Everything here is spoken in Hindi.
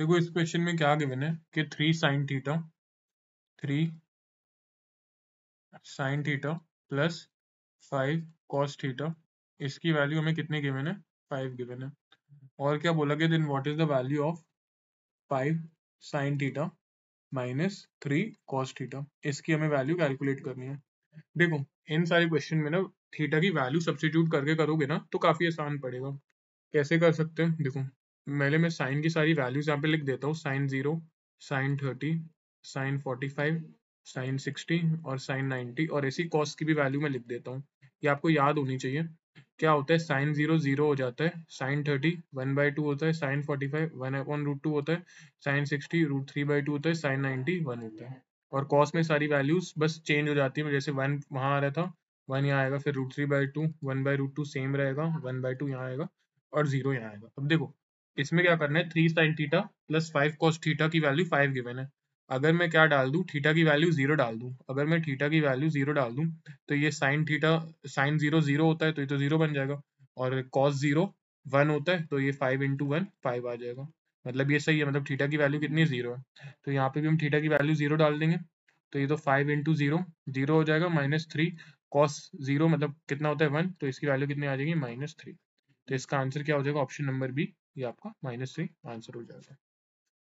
देखो इस क्वेश्चन में क्या गिवन है कि 3 sin theta plus 5 cos theta, इसकी वैल्यू हमें कितने गिवन है? 5 गिवन है। और क्या बोला कि then what is the value of 5 sin theta minus 3 cos theta, इसकी हमें वैल्यू कैलकुलेट करनी है। देखो इन सारे क्वेश्चन में ना थीटा की वैल्यू सब्स्टिट्यूट करके करोगे ना तो काफी आसान पड़ेगा। कैसे कर सकते हैं? देखो पहले मैं साइन की सारी वैल्यूज यहाँ पे लिख देता हूँ। sin 0, sin 30, sin 45, sin 60 और sin 90, और ऐसी कॉस की भी वैल्यू मैं लिख देता हूँ। ये आपको याद होनी चाहिए। क्या होता है? sin 0 0 हो जाता है, sin 30 1/2 होता है, sin 45 1/√2 होता है, sin 60 √3/2 होता है, sin 90 1 होता है। और कॉस में सारी वैल्यूज बस चेंज हो जाती है, जैसे 1 वहां आ रहा था 1 यहाँ आएगा, फिर √3/2 1/√2 सेम रहेगा, 1/2 यहाँ आएगा और 0 यहाँ आएगा। अब देखो इसमें क्या करना है, 3 sin theta plus 5 cos theta की वैल्यू 5 गिवन है। अगर मैं क्या डाल दूं, थीटा की वैल्यू 0 डाल दूं, अगर मैं थीटा की वैल्यू 0 डाल दूं तो ये sin 0 0 होता है तो ये तो 0 बन जाएगा, और cos 0 1 होता है तो ये 5 × 1 5 आ जाएगा। मतलब ये सही है, मतलब थीटा की वैल्यू कितनी है? 0 है। तो यहाँ पे भी हम थीटा की वैल्यू 0 डाल देंगे, तो ये तो 5 × 0 0 हो जाएगा, -3 cos 0 मतलब कितना होता है 1, तो इसकी वैल्यू कितनी आ जाएगी? -3। तो इसका आंसर क्या हो जाएगा? ऑप्शन नंबर बी, ये आपका -3 आंसर हो जाएगा।